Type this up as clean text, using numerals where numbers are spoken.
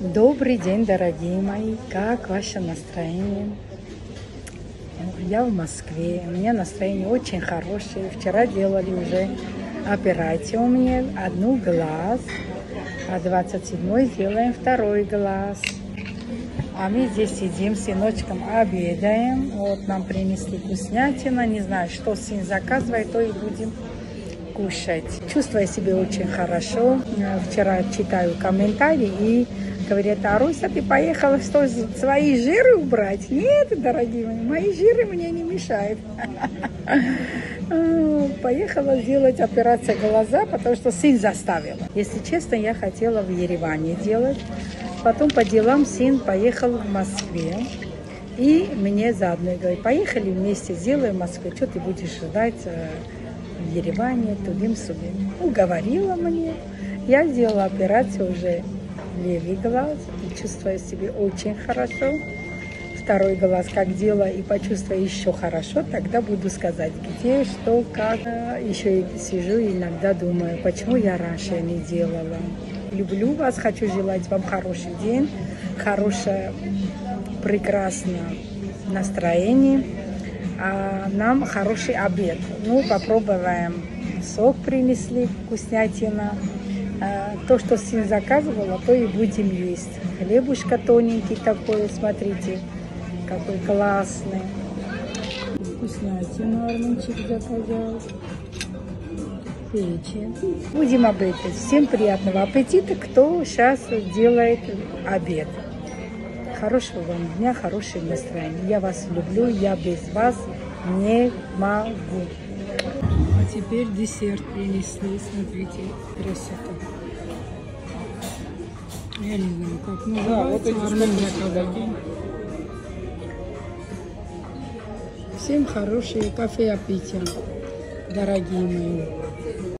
Добрый день, дорогие мои! Как ваше настроение? Я в Москве. У меня настроение очень хорошее. Вчера делали уже операцию у меня. Одну глаз. А 27-й сделаем второй глаз. А мы здесь сидим с сыночком, обедаем. Вот нам принесли вкуснятина. Не знаю, что сын заказывает, то и будем кушать. Чувствую себя очень хорошо. Вчера читаю комментарии и говорят: Аруся, ты поехала что, свои жиры убрать? Нет, дорогие мои жиры мне не мешают. Поехала сделать операцию глаза, потому что сын заставил. Если честно, я хотела в Ереване делать. Потом по делам сын поехал в Москве. И мне заодно говорит: поехали вместе, сделаем в Москве. Что ты будешь ждать в Ереване, тудым-сюдым? Уговорила мне. Я сделала операцию уже левый глаз и чувствую себя очень хорошо. Второй глаз как делаю и почувствую еще хорошо, тогда буду сказать, где, что, как. Еще сижу и иногда думаю, почему я раньше не делала. Люблю вас, хочу желать вам хороший день, хорошее, прекрасное настроение, а нам хороший обед. Ну, попробуем. Сок принесли, вкуснятина. То, что сын заказывала, то и будем есть. Хлебушка тоненький такой, смотрите, какой классный. Вкуснятину Арменчик заказал. Печень. Будем обедать. Всем приятного аппетита, кто сейчас делает обед. Хорошего вам дня, хорошего настроения. Я вас люблю, я без вас не могу. А теперь десерт принесли, смотрите, красота. Я не знаю, как называется. Всем хорошие кофе, питья, дорогие мои.